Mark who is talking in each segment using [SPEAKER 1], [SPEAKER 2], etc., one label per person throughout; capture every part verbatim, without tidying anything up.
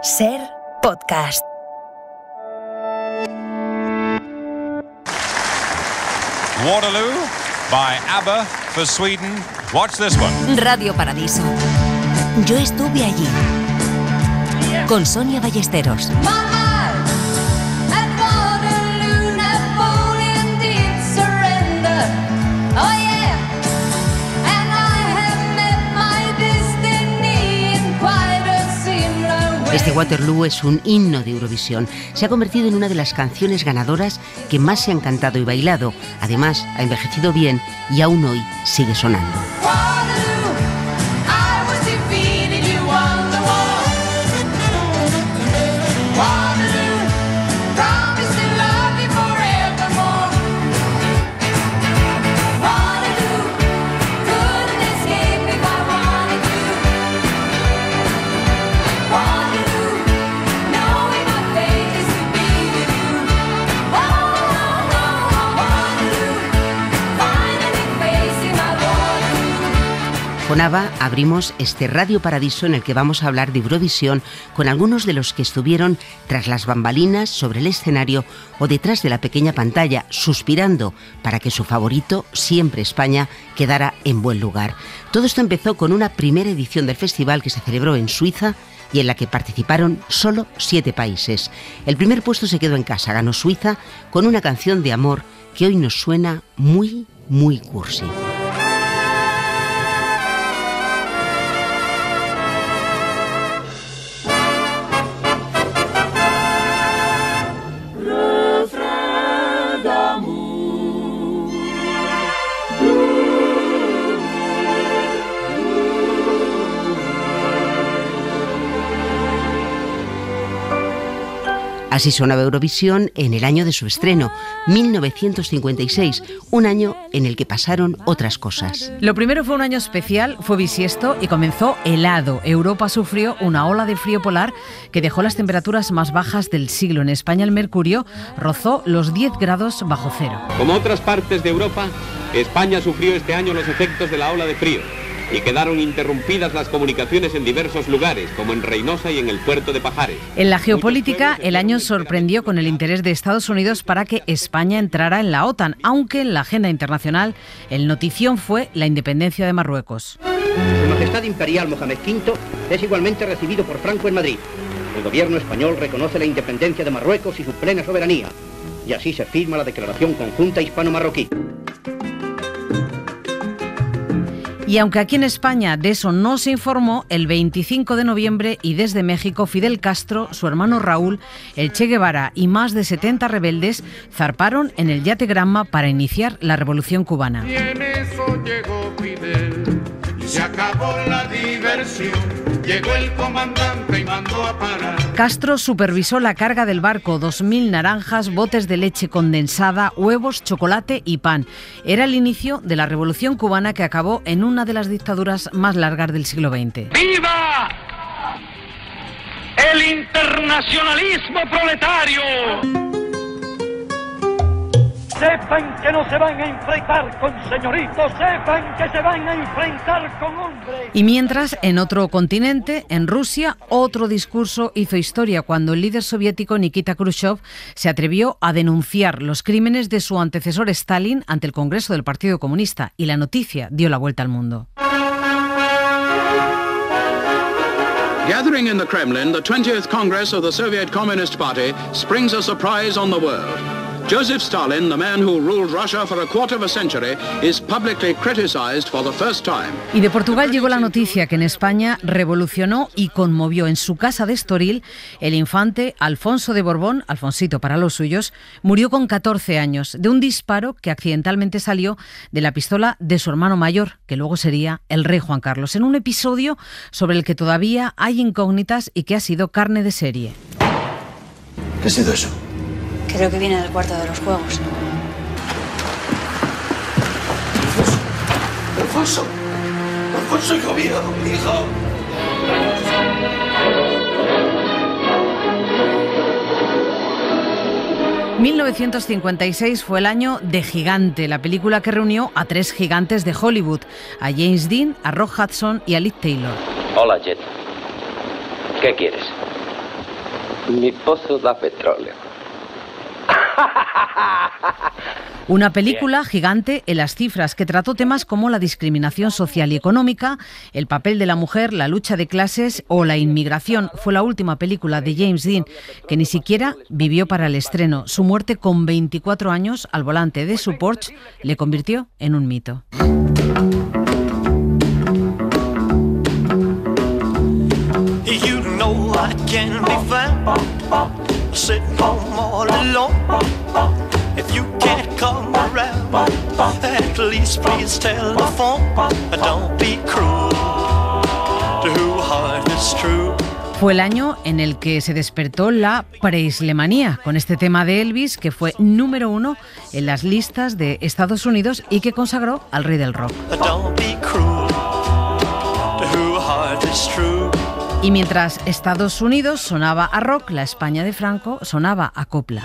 [SPEAKER 1] Ser Podcast.
[SPEAKER 2] Waterloo by ABBA for Sweden. Watch this one.
[SPEAKER 1] Radio Paradiso. Yo estuve allí. Con Sonia Ballesteros. Este Waterloo es un himno de Eurovisión. Se ha convertido en una de las canciones ganadoras que más se han cantado y bailado. Además, ha envejecido bien y aún hoy sigue sonando. Con ABBA abrimos este Radio Paradiso en el que vamos a hablar de Eurovisión con algunos de los que estuvieron tras las bambalinas, sobre el escenario o detrás de la pequeña pantalla, suspirando para que su favorito, siempre España, quedara en buen lugar. Todo esto empezó con una primera edición del festival que se celebró en Suiza y en la que participaron solo siete países. El primer puesto se quedó en casa, ganó Suiza con una canción de amor que hoy nos suena muy, muy cursi. Así sonaba Eurovisión en el año de su estreno, mil novecientos cincuenta y seis, un año en el que pasaron otras cosas.
[SPEAKER 3] Lo primero fue un año especial, fue bisiesto y comenzó helado. Europa sufrió una ola de frío polar que dejó las temperaturas más bajas del siglo. En España el mercurio rozó los diez grados bajo cero.
[SPEAKER 4] Como otras partes de Europa, España sufrió este año los efectos de la ola de frío y quedaron interrumpidas las comunicaciones en diversos lugares, como en Reynosa y en el puerto de Pajares.
[SPEAKER 3] En la geopolítica, el año sorprendió con el interés de Estados Unidos para que España entrara en la OTAN, aunque en la agenda internacional el notición fue la independencia de Marruecos.
[SPEAKER 5] Su Majestad Imperial Mohamed quinto es igualmente recibido por Franco en Madrid. El gobierno español reconoce la independencia de Marruecos y su plena soberanía, y así se firma la Declaración Conjunta Hispano-Marroquí.
[SPEAKER 3] Y aunque aquí en España de eso no se informó, el veinticinco de noviembre y desde México, Fidel Castro, su hermano Raúl, el Che Guevara y más de setenta rebeldes zarparon en el yate Granma para iniciar la Revolución Cubana.
[SPEAKER 6] Y en eso llegó Fidel, y se acabó la diversión. Llegó el comandante y mandó a parar.
[SPEAKER 3] Castro supervisó la carga del barco, dos mil naranjas, botes de leche condensada, huevos, chocolate y pan. Era el inicio de la Revolución Cubana que acabó en una de las dictaduras más largas del siglo veinte.
[SPEAKER 7] ¡Viva el internacionalismo proletario!
[SPEAKER 8] Sepan que no se van a enfrentar con señoritos, sepan que se van a enfrentar con hombres.
[SPEAKER 3] Y mientras, en otro continente, en Rusia, otro discurso hizo historia cuando el líder soviético Nikita Khrushchev se atrevió a denunciar los crímenes de su antecesor Stalin ante el Congreso del Partido Comunista, y la noticia dio la vuelta al mundo.
[SPEAKER 9] Gathering in the Kremlin, the twentieth Congress of the Soviet Communist Party springs a surprise on the world. Joseph Stalin, the man who ruled Russia for a quarter of a century, is publicly criticized for the first time.
[SPEAKER 3] Y de Portugal llegó la noticia que en España revolucionó y conmovió. En su casa de Estoril, el infante Alfonso de Borbón, Alfonsito para los suyos, murió con catorce años de un disparo que accidentalmente salió de la pistola de su hermano mayor, que luego sería el rey Juan Carlos, en un episodio sobre el que todavía hay incógnitas y que ha sido carne de serie.
[SPEAKER 10] ¿Qué ha sido eso?
[SPEAKER 11] Creo que viene del cuarto de los juegos.
[SPEAKER 10] Alfonso, Alfonso, Alfonso, hijo mío, hijo.
[SPEAKER 3] mil novecientos cincuenta y seis fue el año de Gigante, la película que reunió a tres gigantes de Hollywood, a James Dean, a Rock Hudson y a Liz Taylor.
[SPEAKER 12] Hola, Jet. ¿Qué quieres? Mi pozo da petróleo.
[SPEAKER 3] Una película gigante en las cifras que trató temas como la discriminación social y económica, el papel de la mujer, la lucha de clases o la inmigración. Fue la última película de James Dean, que ni siquiera vivió para el estreno. Su muerte con veinticuatro años al volante de su Porsche le convirtió en un mito.
[SPEAKER 13] You know I can be found sitting home all alone. If you can't come around, at least please tell the phone. Don't be cruel to who heart is true.
[SPEAKER 3] Fue el año en el que se despertó la preislemanía con este tema de Elvis, que fue número uno en las listas de Estados Unidos y que consagró al rey del rock.
[SPEAKER 13] Don't be cruel to who heart is true.
[SPEAKER 3] Y mientras Estados Unidos sonaba a rock, la España de Franco sonaba a copla.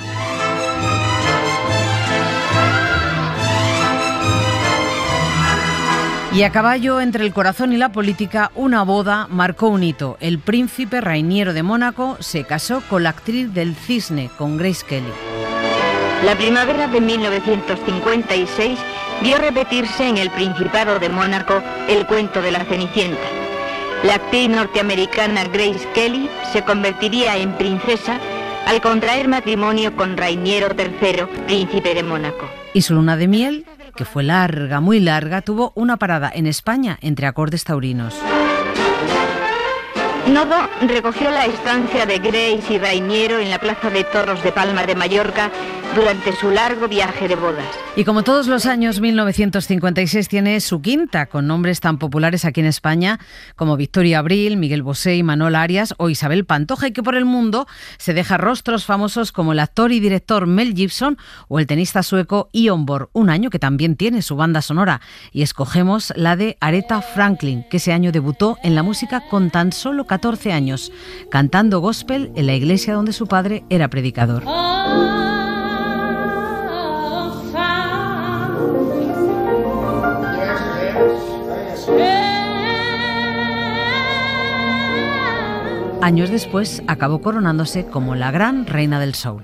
[SPEAKER 3] Y a caballo entre el corazón y la política, una boda marcó un hito. El príncipe Rainiero de Mónaco se casó con la actriz del Cisne, con Grace Kelly.
[SPEAKER 14] La primavera de mil novecientos cincuenta y seis vio repetirse en el Principado de Mónaco el cuento de la Cenicienta. La actriz norteamericana Grace Kelly se convertiría en princesa al contraer matrimonio con Rainiero tercero, príncipe de Mónaco.
[SPEAKER 3] Y su luna de miel, que fue larga, muy larga, tuvo una parada en España entre acordes taurinos.
[SPEAKER 14] Nodo recogió la estancia de Grace y Rainiero en la Plaza de Toros de Palma de Mallorca durante su largo viaje de bodas.
[SPEAKER 3] Y como todos los años, mil novecientos cincuenta y seis tiene su quinta, con nombres tan populares aquí en España como Victoria Abril, Miguel Bosé y Manol Arias o Isabel Pantoja, y que por el mundo se deja rostros famosos como el actor y director Mel Gibson o el tenista sueco Ion Borg, un año que también tiene su banda sonora, y escogemos la de Aretha Franklin, que ese año debutó en la música con tan solo catorce años, cantando gospel en la iglesia donde su padre era predicador. Años después acabó coronándose como la gran reina del soul.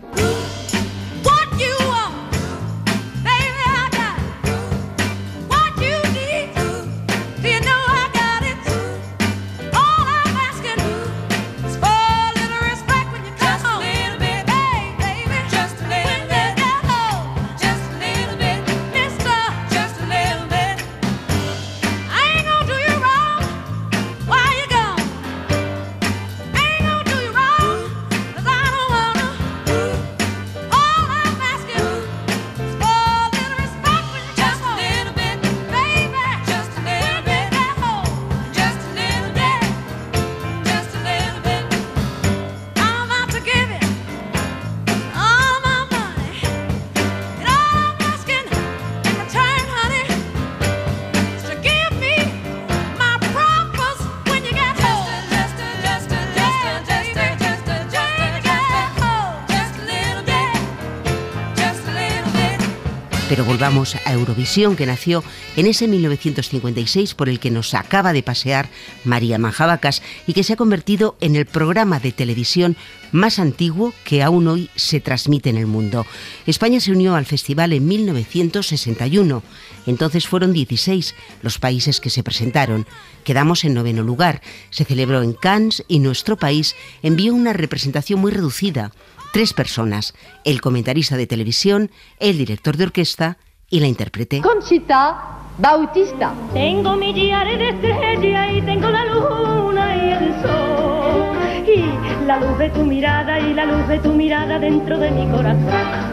[SPEAKER 3] Pero volvamos a Eurovisión, que nació en ese mil novecientos cincuenta y seis por el que nos acaba de pasear María Majavacas y que se ha convertido en el programa de televisión más antiguo que aún hoy se transmite en el mundo. España se unió al festival en mil novecientos sesenta y uno. Entonces fueron dieciséis los países que se presentaron. Quedamos en noveno lugar. Se celebró en Cannes y nuestro país envió una representación muy reducida. Tres personas, el comentarista de televisión, el director de orquesta y la intérprete.
[SPEAKER 15] Conchita Bautista. Tengo mi diario de estrella y tengo la luna y el sol. Y la luz de tu mirada y la luz de tu mirada dentro de mi corazón.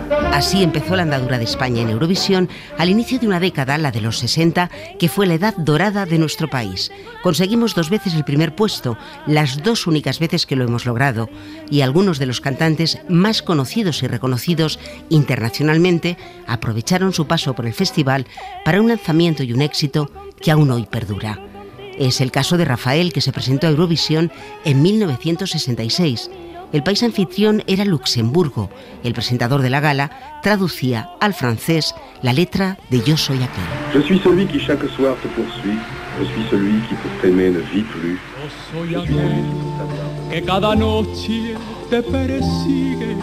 [SPEAKER 1] Así empezó la andadura de España en Eurovisión al inicio de una década, la de los sesenta, que fue la edad dorada de nuestro país. Conseguimos dos veces el primer puesto, las dos únicas veces que lo hemos logrado, y algunos de los cantantes más conocidos y reconocidos internacionalmente aprovecharon su paso por el festival para un lanzamiento y un éxito que aún hoy perdura. Es el caso de Rafael, que se presentó a Eurovisión en mil novecientos sesenta y seis. El país anfitrión era Luxemburgo. El presentador de la gala traducía al francés la letra de Yo soy aquel.
[SPEAKER 16] Je suis celui qui chaque soir te poursuit. Je suis celui qui pour t'aimer ne vit plus.
[SPEAKER 17] Yo soy aquel que cada noche te persigue.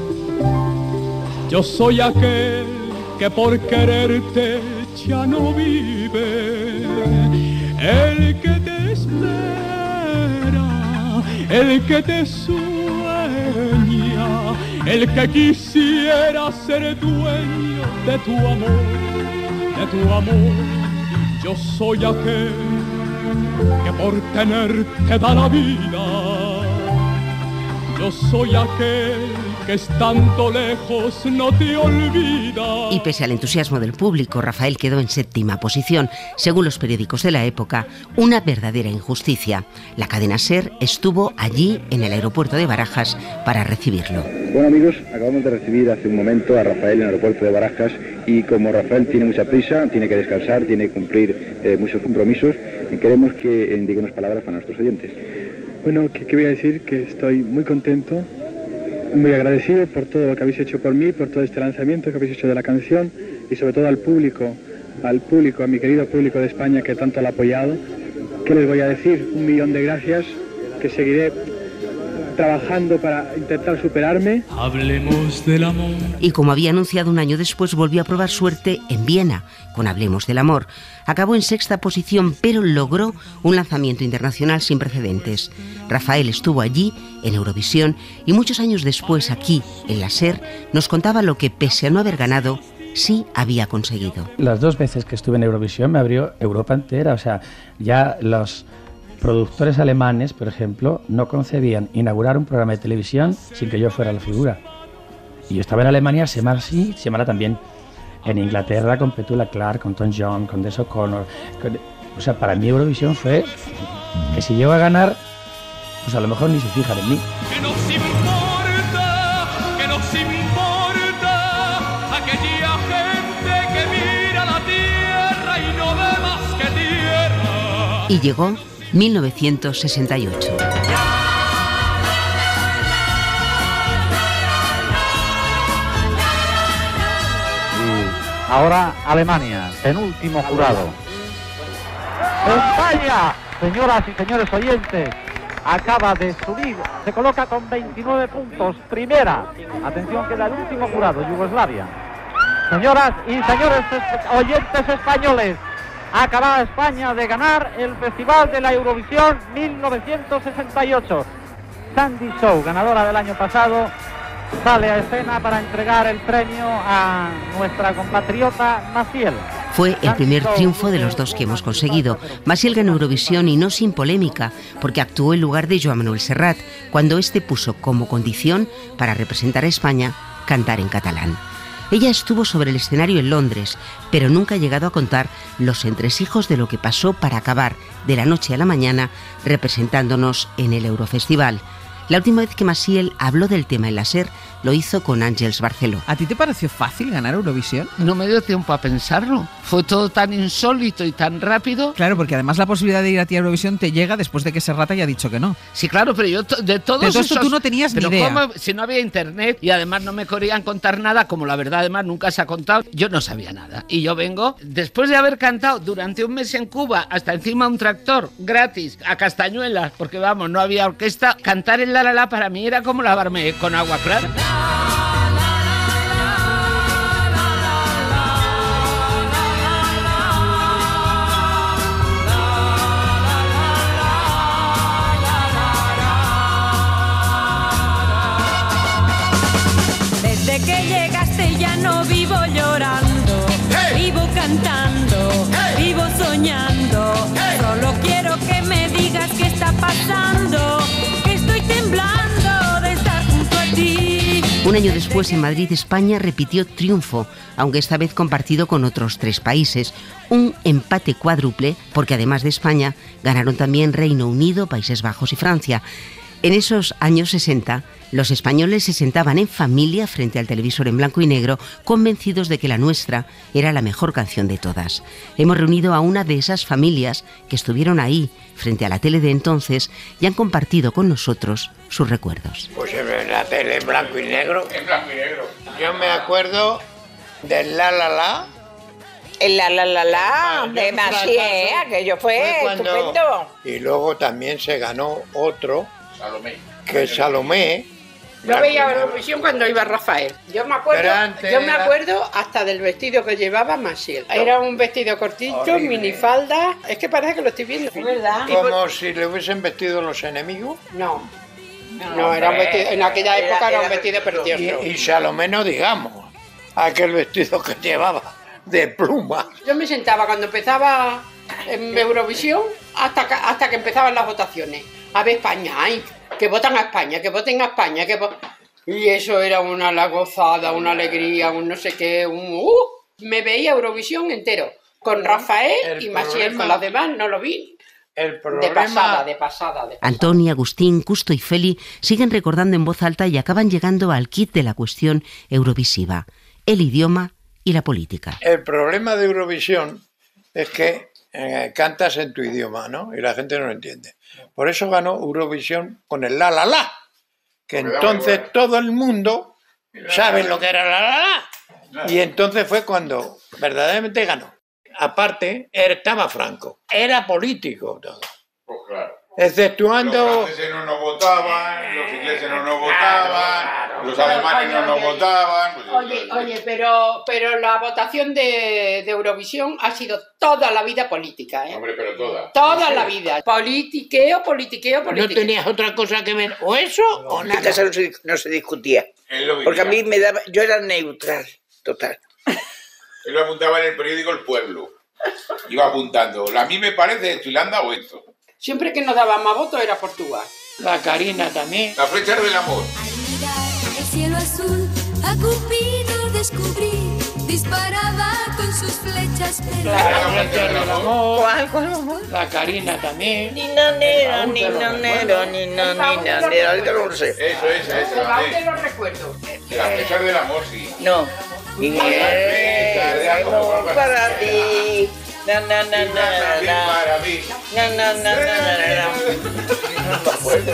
[SPEAKER 17] Yo soy aquel que por quererte ya no vive. El que te espera, el que te sueña, el que quisiera ser dueño de tu amor, de tu amor. Yo soy aquel que por tenerte da la vida. Yo soy aquel que estando lejos no te olvida.
[SPEAKER 1] Y pese al entusiasmo del público, Rafael quedó en séptima posición. Según los periódicos de la época, una verdadera injusticia. La cadena SER estuvo allí en el aeropuerto de Barajas para recibirlo.
[SPEAKER 18] Bueno, amigos, acabamos de recibir hace un momento a Rafael en el aeropuerto de Barajas y como Rafael tiene mucha prisa, tiene que descansar, tiene que cumplir eh, muchos compromisos, y queremos que indique unas palabras para nuestros oyentes.
[SPEAKER 19] Bueno, ¿qué, qué voy a decir? Que estoy muy contento, muy agradecido por todo lo que habéis hecho por mí, por todo este lanzamiento que habéis hecho de la canción y sobre todo al público, al público, a mi querido público de España que tanto la ha apoyado. ¿Qué les voy a decir? Un millón de gracias, que seguiré trabajando para intentar superarme.
[SPEAKER 17] Hablemos del amor.
[SPEAKER 1] Y como había anunciado un año después, volvió a probar suerte en Viena con Hablemos del amor. Acabó en sexta posición, pero logró un lanzamiento internacional sin precedentes. Rafael estuvo allí, en Eurovisión, y muchos años después, aquí, en la SER, nos contaba lo que, pese a no haber ganado, sí había conseguido.
[SPEAKER 20] Las dos veces que estuve en Eurovisión me abrió Europa entera. O sea, ya los productores alemanes, por ejemplo, no concebían inaugurar un programa de televisión sin que yo fuera la figura. Y yo estaba en Alemania, semana sí, semana también. En Inglaterra con Petula Clark, con Tom Jones, con Des O'Connor. Con... O sea, para mí Eurovisión fue que si llego a ganar, pues a lo mejor ni se fijan en mí.
[SPEAKER 17] Que nos importa, que nos importa aquella gente que mira la tierra y no ve más que tierra.
[SPEAKER 1] Y llegó mil novecientos sesenta y ocho.
[SPEAKER 21] Ahora Alemania, penúltimo jurado. España, señoras y señores oyentes, acaba de subir, se coloca con veintinueve puntos, primera. Atención, queda el último jurado, Yugoslavia. Señoras y señores oyentes españoles, acaba España de ganar el Festival de la Eurovisión mil novecientos sesenta y ocho. Sandy Shaw, ganadora del año pasado, sale a escena para entregar el premio a nuestra compatriota Maciel.
[SPEAKER 1] Fue el primer triunfo de los dos que hemos conseguido. Maciel ganó Eurovisión y no sin polémica, porque actuó en lugar de Joan Manuel Serrat, cuando este puso como condición para representar a España cantar en catalán. Ella estuvo sobre el escenario en Londres, pero nunca ha llegado a contar los entresijos de lo que pasó para acabar de la noche a la mañana representándonos en el Eurofestival. La última vez que Maciel habló del tema en la SER lo hizo con Àngels Barceló.
[SPEAKER 22] ¿A ti te pareció fácil ganar Eurovisión?
[SPEAKER 23] No me dio tiempo a pensarlo. Fue todo tan insólito y tan rápido.
[SPEAKER 22] Claro, porque además la posibilidad de ir a ti a Eurovisión te llega después de que Serrat haya dicho que no.
[SPEAKER 23] Sí, claro, pero yo to- de todos
[SPEAKER 22] de todo esto
[SPEAKER 23] esos...
[SPEAKER 22] tú no tenías
[SPEAKER 23] pero
[SPEAKER 22] ni idea.
[SPEAKER 23] ¿cómo? Si no había internet y además no me querían contar nada, como la verdad además nunca se ha contado, yo no sabía nada. Y yo vengo, después de haber cantado durante un mes en Cuba, hasta encima de un tractor, gratis, a Castañuelas, porque vamos, no había orquesta, cantar en La La La para mí era como lavarme con agua clara.
[SPEAKER 24] Desde que llegaste ya no vivo llorando, hey. Vivo cantando, hey. Vivo soñando, hey. Solo quiero que me digas qué está pasando, que estoy temblando de estar junto a ti.
[SPEAKER 1] Un año después, en Madrid, España repitió triunfo, aunque esta vez compartido con otros tres países. Un empate cuádruple, porque además de España, ganaron también Reino Unido, Países Bajos y Francia. En esos años sesenta, los españoles se sentaban en familia frente al televisor en blanco y negro, convencidos de que la nuestra era la mejor canción de todas. Hemos reunido a una de esas familias que estuvieron ahí, frente a la tele de entonces, y han compartido con nosotros sus recuerdos.
[SPEAKER 2] Pues en la tele en blanco y negro.
[SPEAKER 4] En blanco y negro.
[SPEAKER 2] Yo me acuerdo del La La La.
[SPEAKER 5] El La La La La,
[SPEAKER 2] Ah,
[SPEAKER 5] de
[SPEAKER 2] yo
[SPEAKER 5] Macié,
[SPEAKER 2] fracaso.
[SPEAKER 5] aquello fue,
[SPEAKER 2] Fue cuando-
[SPEAKER 5] estupendo.
[SPEAKER 2] Y luego también se ganó otro,
[SPEAKER 4] Salomé.
[SPEAKER 2] que es Salomé.
[SPEAKER 5] Yo veía Eurovisión cuando iba Rafael. Yo me acuerdo,
[SPEAKER 2] Pero antes
[SPEAKER 5] yo me
[SPEAKER 2] era-
[SPEAKER 5] acuerdo hasta del vestido que llevaba Maciel. Era un vestido cortito,
[SPEAKER 2] Horrible.
[SPEAKER 5] minifalda. Es que parece que lo estoy viendo, ¿es verdad?
[SPEAKER 2] Como si le hubiesen vestido los enemigos.
[SPEAKER 5] No, no, era un vestido, en aquella Era- época era, era un vestido precioso.
[SPEAKER 2] Y, y Salomé no digamos, aquel vestido que llevaba de pluma.
[SPEAKER 5] Yo me sentaba cuando empezaba en Eurovisión hasta que, hasta que empezaban las votaciones. A ver España, ay, que votan a España, que voten a España, que vo- y eso era una la gozada, una alegría, un no sé qué, un uh, me veía Eurovisión entero, con Rafael
[SPEAKER 2] El
[SPEAKER 5] y Maciel,
[SPEAKER 2] problema-
[SPEAKER 5] con los demás no lo vi.
[SPEAKER 2] El
[SPEAKER 5] De
[SPEAKER 2] problema,
[SPEAKER 5] pasada, de pasada, de pasada.
[SPEAKER 1] Antoni, Agustín, Custo y Feli siguen recordando en voz alta y acaban llegando al kit de la cuestión eurovisiva: el idioma y la política.
[SPEAKER 2] el problema de Eurovisión es que eh, cantas en tu idioma, ¿no? Y la gente no lo entiende. Por eso ganó Eurovisión con el La La La, que
[SPEAKER 4] Porque da
[SPEAKER 2] entonces
[SPEAKER 4] muy
[SPEAKER 2] todo el mundo sabe lo que era La La La. Y entonces fue cuando verdaderamente ganó. Aparte, estaba Franco, era político todo.
[SPEAKER 4] Pues claro.
[SPEAKER 2] Exceptuando...
[SPEAKER 4] Los franceses no nos votaban, los ingleses no nos votaban, los alemanes no nos votaban. Pues,
[SPEAKER 5] Oye, oye, pero, pero la votación de, de Eurovisión ha sido toda la vida política, ¿eh?
[SPEAKER 4] Hombre, pero toda.
[SPEAKER 5] Toda la vida. Politiqueo, politiqueo,
[SPEAKER 2] ¿No
[SPEAKER 5] politiqueo.
[SPEAKER 2] tenías otra cosa que ver? ¿O eso o
[SPEAKER 5] En
[SPEAKER 2] nada?
[SPEAKER 5] casa no se, no se discutía.
[SPEAKER 4] Él lo
[SPEAKER 5] Porque a
[SPEAKER 4] vivía.
[SPEAKER 5] mí me daba, yo era neutral, total.
[SPEAKER 4] Él lo apuntaba en el periódico El Pueblo. Iba apuntando. A mí me parece esto y le han dado esto.
[SPEAKER 5] Siempre que nos daban más votos era Portugal.
[SPEAKER 2] La Karina también.
[SPEAKER 4] La flecha del amor.
[SPEAKER 6] El cielo azul a Cupido descubrí, disparaba con sus flechas
[SPEAKER 2] La flecha del amor.
[SPEAKER 5] ¿Cuál, cuál, cuál?
[SPEAKER 2] La Karina también.
[SPEAKER 5] Ni nanero, ni nanero, ni nanero, ni nanero, ahorita no lo sé.
[SPEAKER 4] Eso, esa,
[SPEAKER 5] El
[SPEAKER 4] esa.
[SPEAKER 5] baúl
[SPEAKER 4] La,
[SPEAKER 5] de los recuerdos.
[SPEAKER 4] la flecha del amor, sí.
[SPEAKER 5] No. Y
[SPEAKER 4] La flecha del amor
[SPEAKER 5] para ti. Na, na, na, na, na, na.
[SPEAKER 4] Para mí.
[SPEAKER 5] Na, na, na, na, na, na. No me acuerdo.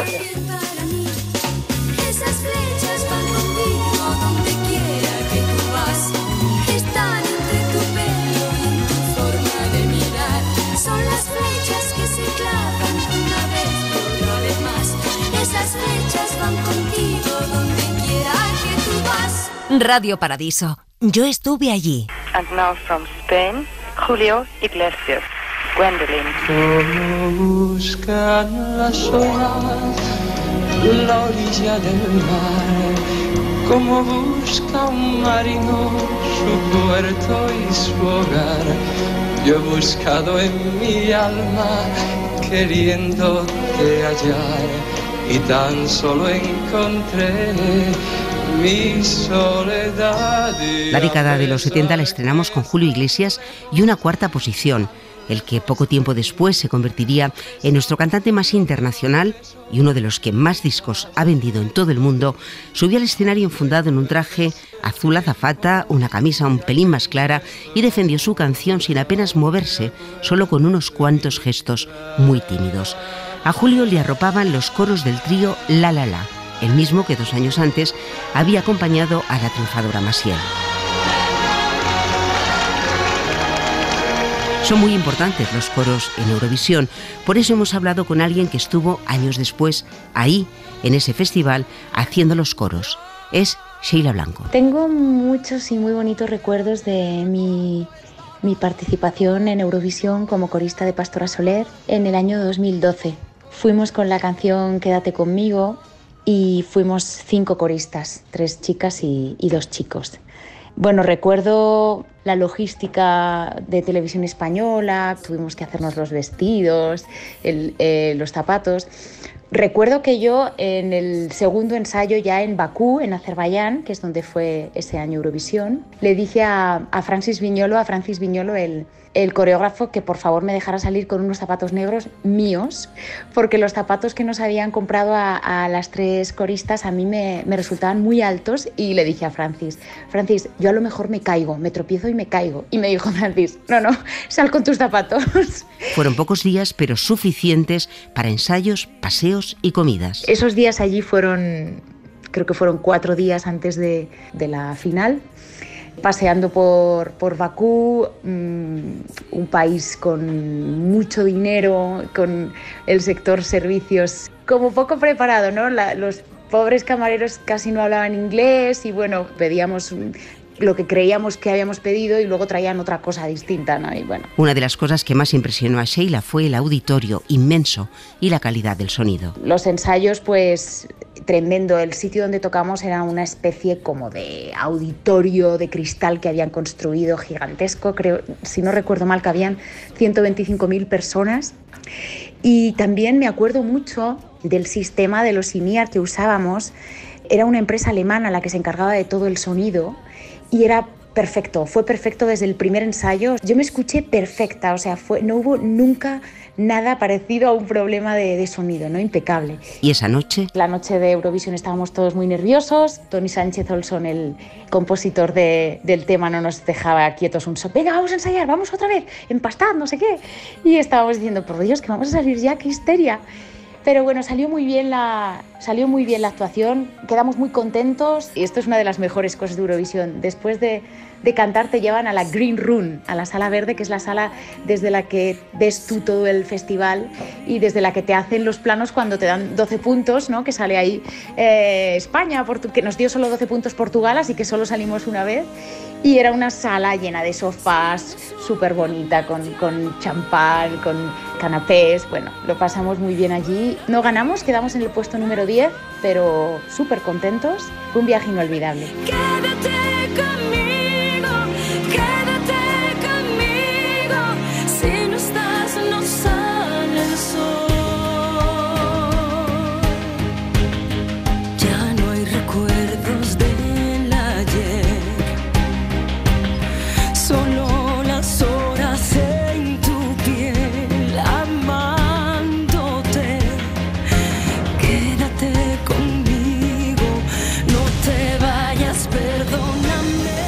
[SPEAKER 6] Esas flechas van contigo donde quiera que tú vas. Están entre tu pelo y en tu forma de mirar. Son las flechas que se clavan una vez y otra vez más. Esas flechas van contigo donde quiera que tú vas.
[SPEAKER 25] Radio Paradiso. Yo estuve allí.
[SPEAKER 26] And now from Spain, Julio Iglesias, Gwendolyn.
[SPEAKER 27] Como buscan las olas la orilla del mar, como busca un marino su puerto y su hogar. Yo he buscado en mi alma queriéndote hallar y tan solo encontré mi soledad.
[SPEAKER 1] La década de los setenta la estrenamos con Julio Iglesias y una cuarta posición, el que poco tiempo después se convertiría en nuestro cantante más internacional y uno de los que más discos ha vendido en todo el mundo, subió al escenario enfundado en un traje azul azafata, una camisa un pelín más clara y defendió su canción sin apenas moverse, solo con unos cuantos gestos muy tímidos. A Julio le arropaban los coros del trío La La La, el mismo que dos años antes había acompañado a la triunfadora Maciel. Son muy importantes los coros en Eurovisión, por eso hemos hablado con alguien que estuvo años después ahí, en ese festival, haciendo los coros. Es Sheila Blanco.
[SPEAKER 28] Tengo muchos y muy bonitos recuerdos de mi, mi participación en Eurovisión como corista de Pastora Soler en el año dos mil doce. Fuimos con la canción Quédate conmigo y fuimos cinco coristas, tres chicas y, y dos chicos. Bueno, recuerdo la logística de Televisión Española, tuvimos que hacernos los vestidos, el, eh, los zapatos. Recuerdo que yo en el segundo ensayo ya en Bakú, en Azerbaiyán, que es donde fue ese año Eurovisión, le dije a, a Francis Viñolo, a Francis Viñolo, el, el coreógrafo, que por favor me dejara salir con unos zapatos negros míos, porque los zapatos que nos habían comprado a, a las tres coristas a mí me, me resultaban muy altos, y le dije a Francis, Francis, yo a lo mejor me caigo, me tropiezo y me caigo. Y me dijo Francis, no, no, sal con tus zapatos.
[SPEAKER 1] Fueron pocos días, pero suficientes para ensayos, paseos y comidas.
[SPEAKER 28] Esos días allí fueron, creo que fueron cuatro días antes de, de la final, paseando por, por Bakú, mmm, un país con mucho dinero, con el sector servicios como poco preparado, ¿no? La, los pobres camareros casi no hablaban inglés y bueno, pedíamos lo que creíamos que habíamos pedido y luego traían otra cosa distinta, ¿no? Y bueno.
[SPEAKER 1] Una de las cosas que más impresionó a Sheila fue el auditorio inmenso y la calidad del sonido.
[SPEAKER 28] Los ensayos, pues tremendo. El sitio donde tocamos era una especie como de auditorio de cristal que habían construido gigantesco. Creo, si no recuerdo mal, que habían ciento veinticinco mil personas. Y también me acuerdo mucho del sistema de los INIAR que usábamos. Era una empresa alemana la que se encargaba de todo el sonido. Y era perfecto, fue perfecto desde el primer ensayo. Yo me escuché perfecta, o sea, fue, no hubo nunca nada parecido a un problema de, de sonido, ¿no? Impecable.
[SPEAKER 1] ¿Y esa noche?
[SPEAKER 28] La noche de Eurovisión estábamos todos muy nerviosos. Tony Sánchez Olson, el compositor de, del tema, no nos dejaba quietos un segundo. Venga, vamos a ensayar, vamos otra vez, empastad, no sé qué. Y estábamos diciendo, por Dios, que vamos a salir ya, qué histeria. Pero bueno, salió muy bien la, salió muy bien la actuación, quedamos muy contentos y esto es una de las mejores cosas de Eurovisión. Después de, de cantar te llevan a la Green Room, a la sala verde, que es la sala desde la que ves tú todo el festival y desde la que te hacen los planos cuando te dan doce puntos, ¿no? Que sale ahí eh, España, Portu- que nos dio solo doce puntos Portugal, así que solo salimos una vez. Y era una sala llena de sofás, súper bonita, con, con champán, con canapés. Bueno, lo pasamos muy bien allí. No ganamos, quedamos en el puesto número diez, pero súper contentos. Fue un viaje inolvidable.
[SPEAKER 24] Quédate conmigo, quédate conmigo. Si no estás, no sale el sol. Ya no hay recuerdos del ayer. Solo las horas en tu piel, amándote. Quédate conmigo, no te vayas, perdóname.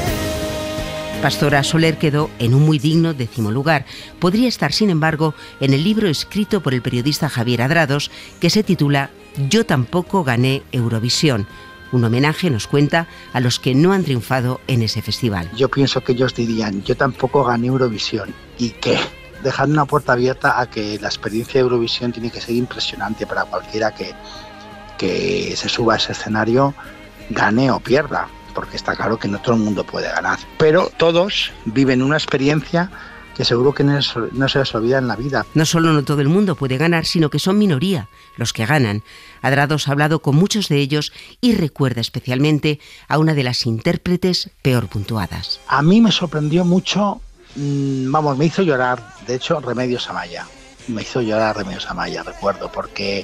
[SPEAKER 1] Pastora Soler quedó en un muy digno décimo lugar. Podría estar, sin embargo, en el libro escrito por el periodista Javier Adrados, que se titula Yo tampoco gané Eurovisión. Un homenaje, nos cuenta, a los que no han triunfado en ese festival.
[SPEAKER 7] Yo pienso que ellos dirían, yo tampoco gané Eurovisión. ¿Y qué? Dejando una puerta abierta a que la experiencia de Eurovisión tiene que ser impresionante para cualquiera que, que se suba a ese escenario, gane o pierda, porque está claro que no todo el mundo puede ganar. Pero todos viven una experiencia que seguro que no, no se les olvida en la vida.
[SPEAKER 1] No solo no todo el mundo puede ganar, sino que son minoría los que ganan. Adrados ha hablado con muchos de ellos y recuerda especialmente a una de las intérpretes peor puntuadas.
[SPEAKER 7] A mí me sorprendió mucho, mmm, vamos, me hizo llorar, de hecho, Remedios Amaya. Me hizo llorar Remedios Amaya, recuerdo, porque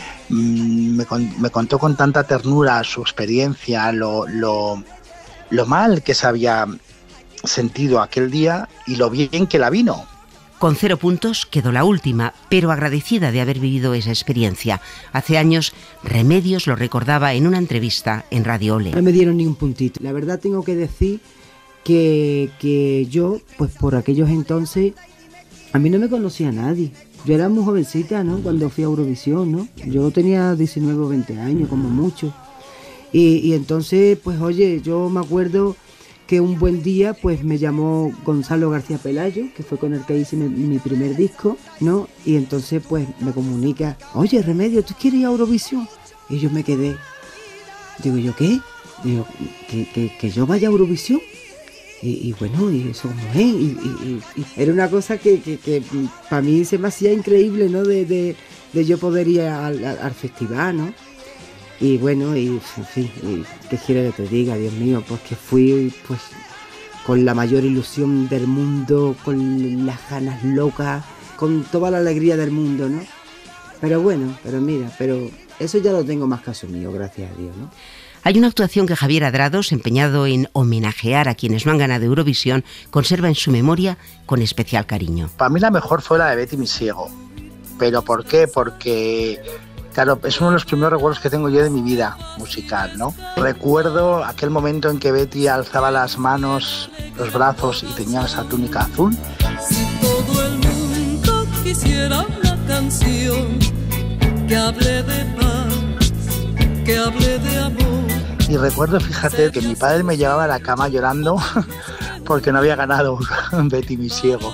[SPEAKER 7] mmm, me, con, me contó con tanta ternura su experiencia, lo, lo, lo mal que se había sentido aquel día y lo bien que la vino.
[SPEAKER 1] Con cero puntos quedó la última, pero agradecida de haber vivido esa experiencia. Hace años, Remedios lo recordaba en una entrevista en Radio Ole.
[SPEAKER 8] No me dieron ni un puntito. La verdad tengo que decir que, que yo, pues por aquellos entonces, a mí no me conocía nadie. Yo era muy jovencita, ¿no? Cuando fui a Eurovisión, ¿no? Yo tenía diecinueve o veinte años, como mucho. Y, y entonces, pues oye, yo me acuerdo que un buen día pues me llamó Gonzalo García Pelayo, que fue con el que hice mi, mi primer disco, ¿no? Y entonces pues me comunica, oye Remedio, ¿tú quieres ir a Eurovisión? Y yo me quedé, digo yo, ¿qué? Digo, ¿que, que, que yo vaya a Eurovisión? Y, y bueno, y eso como es, y, y, y, y era una cosa que, que, que para mí se me hacía increíble, ¿no? De, de, de yo poder ir al, al, al festival, ¿no? Y bueno, y en fin, y, ¿qué quiere que te diga, Dios mío? Pues que fui pues con la mayor ilusión del mundo, con las ganas locas, con toda la alegría del mundo, ¿no? Pero bueno, pero mira, pero eso ya lo tengo más que asumido, gracias a Dios, ¿no?
[SPEAKER 1] Hay una actuación que Javier Adrados, empeñado en homenajear a quienes no han ganado Eurovisión, conserva en su memoria con especial cariño.
[SPEAKER 7] Para mí la mejor fue la de Betty Misiego. ¿Pero por qué? Porque, claro, es uno de los primeros recuerdos que tengo yo de mi vida musical, ¿no? Recuerdo aquel momento en que Betty alzaba las manos, los brazos y tenía esa túnica azul.
[SPEAKER 3] Si todo el mundo quisiera una canción que hable de paz, que hable de amor.
[SPEAKER 7] Y recuerdo, fíjate, que mi padre me llevaba a la cama llorando porque no había ganado Betty Misiego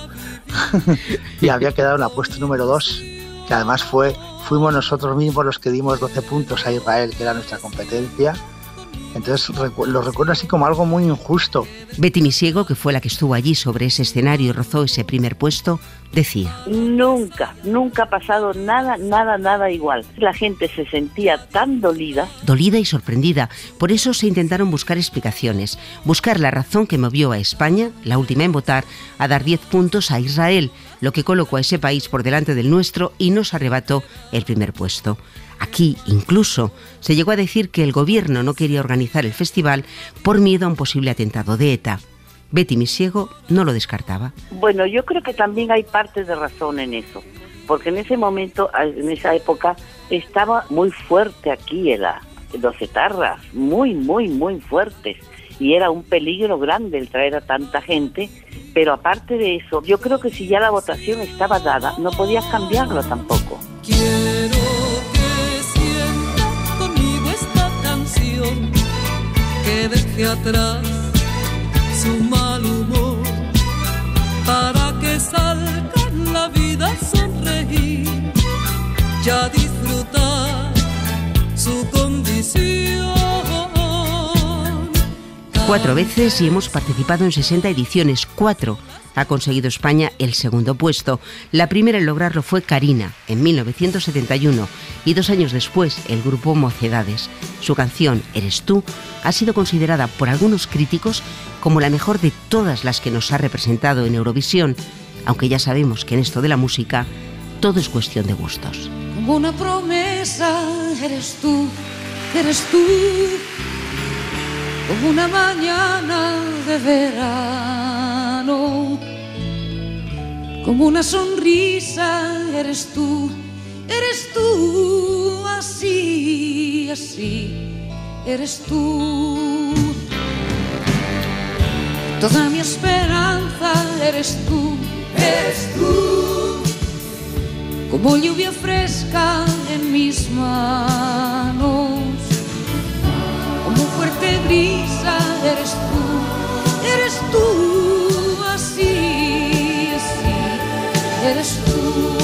[SPEAKER 7] y había quedado en la puesto número dos, que además fue fuimos nosotros mismos los que dimos doce puntos a Israel, que era nuestra competencia. Entonces lo recuerdo así como algo muy injusto.
[SPEAKER 1] Betty Misiego, que fue la que estuvo allí sobre ese escenario y rozó ese primer puesto, decía:
[SPEAKER 9] Nunca, nunca ha pasado nada, nada, nada igual. La gente se sentía tan dolida.
[SPEAKER 1] Dolida y sorprendida. Por eso se intentaron buscar explicaciones. Buscar la razón que movió a España, la última en votar, a dar diez puntos a Israel, lo que colocó a ese país por delante del nuestro y nos arrebató el primer puesto. Aquí, incluso, se llegó a decir que el gobierno no quería organizar el festival por miedo a un posible atentado de ETA. Betty Misiego no lo descartaba.
[SPEAKER 9] Bueno, yo creo que también hay parte de razón en eso, porque en ese momento, en esa época, estaba muy fuerte aquí el, los etarras, muy, muy, muy fuertes, y era un peligro grande el traer a tanta gente, pero aparte de eso, yo creo que si ya la votación estaba dada, no podías cambiarlo tampoco.
[SPEAKER 3] Quiero que sienta conmigo esta canción, que deje atrás su mal humor, para que salga en la vida sonreír, ya disfrutar su condición.
[SPEAKER 1] Cuatro veces y hemos participado en sesenta ediciones, cuatro ha conseguido España el segundo puesto. La primera en lograrlo fue Karina, en mil novecientos setenta y uno, y dos años después el grupo Mocedades. Su canción, Eres tú, ha sido considerada por algunos críticos como la mejor de todas las que nos ha representado en Eurovisión, aunque ya sabemos que en esto de la música todo es cuestión de gustos.
[SPEAKER 3] Como una promesa, eres tú, eres tú, como una mañana de verano, como una sonrisa, eres tú, eres tú, así, así, eres tú. Toda mi esperanza, eres tú, eres tú, como lluvia fresca en mis manos, como fuerte brisa, eres tú, eres tú, así, así, eres tú.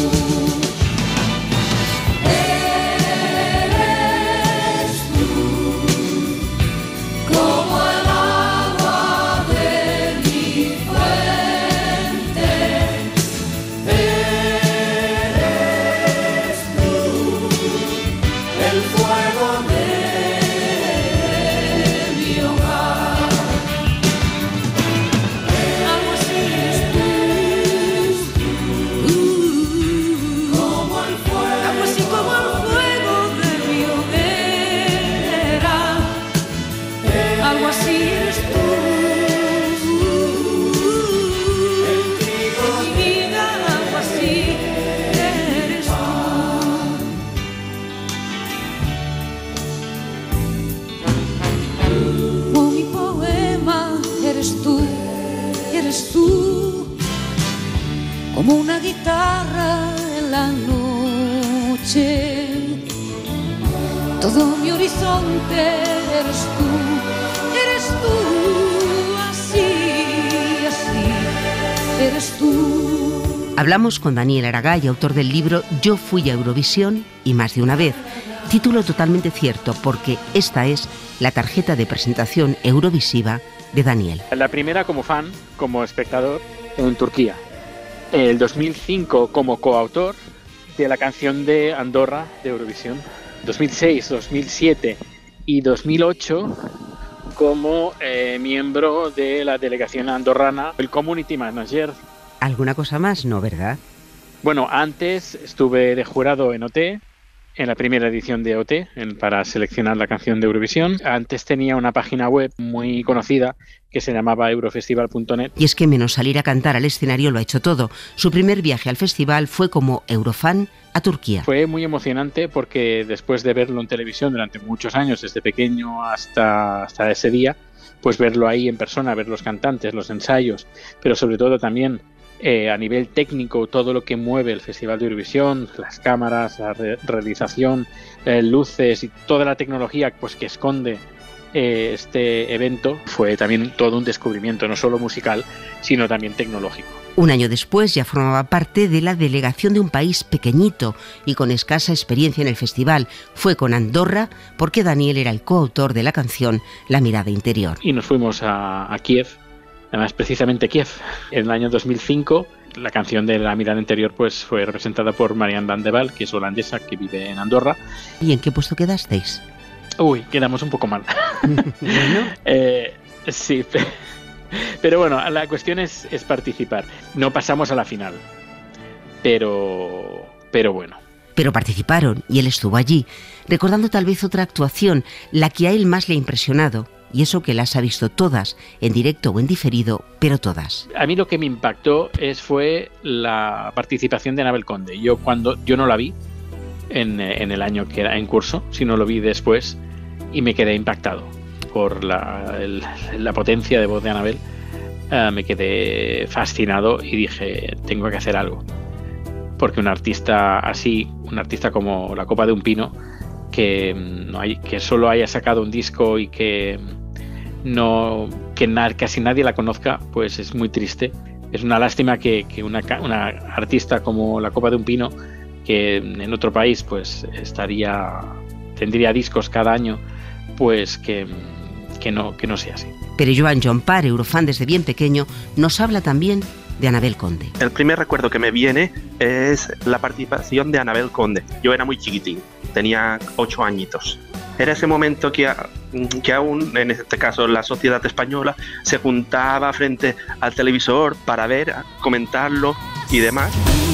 [SPEAKER 3] Eres tú, como el agua de mi fuente. Eres tú, el fuego de como una guitarra en la noche, todo mi horizonte eres tú, eres tú, así, así, eres tú.
[SPEAKER 1] Hablamos con Daniel Aragay, autor del libro Yo fui a Eurovisión y más de una vez. Título totalmente cierto, porque esta es la tarjeta de presentación eurovisiva de Daniel.
[SPEAKER 10] La primera como fan, como espectador, en Turquía. El dos mil cinco como coautor de la canción de Andorra de Eurovisión. dos mil seis, dos mil siete y dos mil ocho como eh, miembro de la delegación andorrana, el Community Manager.
[SPEAKER 1] ¿Alguna cosa más? No, ¿verdad?
[SPEAKER 10] Bueno, antes estuve de jurado en O T, en la primera edición de O T, en, para seleccionar la canción de Eurovisión. Antes tenía una página web muy conocida que se llamaba eurofestival punto net.
[SPEAKER 1] Y es que menos salir a cantar al escenario lo ha hecho todo. Su primer viaje al festival fue como Eurofan a Turquía.
[SPEAKER 10] Fue muy emocionante porque después de verlo en televisión durante muchos años, desde pequeño hasta, hasta ese día, pues verlo ahí en persona, ver los cantantes, los ensayos, pero sobre todo también Eh, a nivel técnico, todo lo que mueve el Festival de Eurovisión, las cámaras, la re- realización, eh, luces y toda la tecnología pues, que esconde eh, este evento, fue también todo un descubrimiento, no solo musical, sino también tecnológico.
[SPEAKER 1] Un año después ya formaba parte de la delegación de un país pequeñito y con escasa experiencia en el festival. Fue con Andorra porque Daniel era el coautor de la canción La mirada interior.
[SPEAKER 10] Y nos fuimos a, a Kiev. Además, precisamente Kiev. En el año dos mil cinco, la canción de La mirada interior pues, fue representada por Marianne van de Waal, que es holandesa, que vive en Andorra.
[SPEAKER 1] ¿Y en qué puesto quedasteis?
[SPEAKER 10] Uy, quedamos un poco mal. ¿Bueno? eh, sí, pero bueno, la cuestión es, es participar. No pasamos a la final, pero, pero bueno.
[SPEAKER 1] Pero participaron y él estuvo allí, recordando tal vez otra actuación, la que a él más le ha impresionado. Y eso que las ha visto todas, en directo o en diferido, pero todas.
[SPEAKER 10] A mí lo que me impactó es, fue la participación de Anabel Conde. Yo cuando yo no la vi en, en el año que era en curso, sino lo vi después y me quedé impactado por la, el, la potencia de voz de Anabel. Uh, me quedé fascinado y dije, tengo que hacer algo. Porque un artista así, un artista como La Copa de un Pino, que, no hay, que solo haya sacado un disco y que... no que na, casi nadie la conozca, pues es muy triste. Es una lástima que, que una, una artista como La Copa de un Pino, que en otro país pues estaría tendría discos cada año, pues que, que, no, que no sea así.
[SPEAKER 1] Pero Joan Llompart, Eurofan desde bien pequeño, nos habla también de Anabel Conde.
[SPEAKER 11] El primer recuerdo que me viene es la participación de Anabel Conde. Yo era muy chiquitín, tenía ocho añitos. Era ese momento que, que aún, en este caso la sociedad española, se juntaba frente al televisor para ver, comentarlo y demás.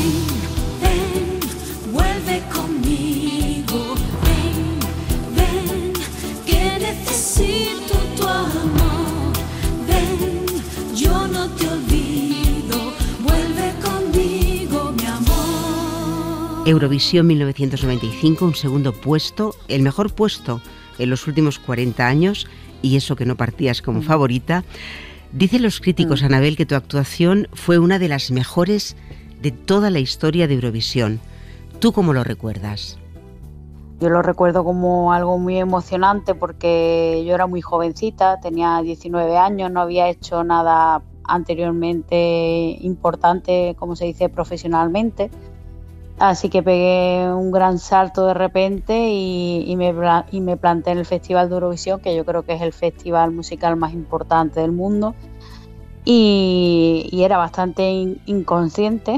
[SPEAKER 6] Ven, vuelve conmigo, ven, ven, que necesito tu amor. Ven, yo no te olvido, vuelve conmigo, mi amor.
[SPEAKER 1] Eurovisión mil novecientos noventa y cinco, un segundo puesto, el mejor puesto en los últimos cuarenta años, y eso que no partías como favorita. Dicen los críticos, Anabel, que tu actuación fue una de las mejores de toda la historia de Eurovisión. ¿Tú cómo lo recuerdas?
[SPEAKER 12] Yo lo recuerdo como algo muy emocionante porque yo era muy jovencita, tenía diecinueve años, no había hecho nada anteriormente importante, como se dice, profesionalmente. Así que pegué un gran salto de repente y, y, me, y me planté en el Festival de Eurovisión, que yo creo que es el festival musical más importante del mundo. Y, y era bastante in, inconsciente,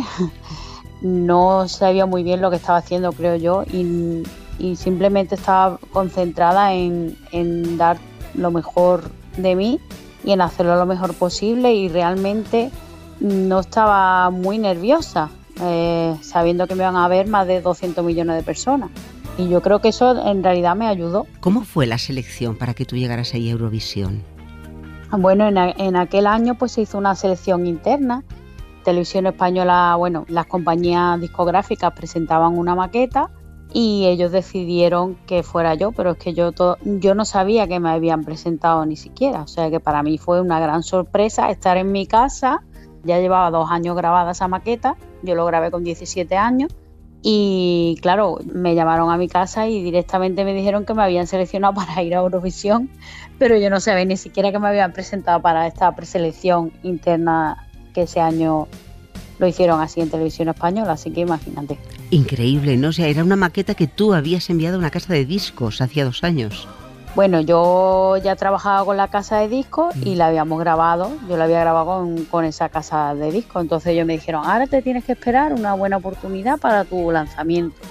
[SPEAKER 12] no sabía muy bien lo que estaba haciendo, creo yo, y, y simplemente estaba concentrada en, en dar lo mejor de mí y en hacerlo lo mejor posible, y realmente no estaba muy nerviosa. Eh, sabiendo que me van a ver más de doscientos millones de personas, y yo creo que eso en realidad me ayudó.
[SPEAKER 1] ¿Cómo fue la selección para que tú llegaras ahí a Eurovisión?
[SPEAKER 12] Bueno, en, a, en aquel año pues se hizo una selección interna. Televisión Española, bueno, las compañías discográficas presentaban una maqueta y ellos decidieron que fuera yo, pero es que yo, to, yo no sabía que me habían presentado ni siquiera, o sea que para mí fue una gran sorpresa estar en mi casa. Ya llevaba dos años grabada esa maqueta, yo lo grabé con diecisiete años y claro, me llamaron a mi casa y directamente me dijeron que me habían seleccionado para ir a Eurovisión, pero yo no sabía ni siquiera que me habían presentado para esta preselección interna que ese año lo hicieron así en Televisión Española, así que imagínate.
[SPEAKER 1] Increíble, ¿no? O sea, era una maqueta que tú habías enviado a una casa de discos hacía dos años.
[SPEAKER 12] Bueno, yo ya trabajaba con la casa de discos y la habíamos grabado, yo la había grabado con, con esa casa de discos, entonces ellos me dijeron, ahora te tienes que esperar una buena oportunidad para tu lanzamiento.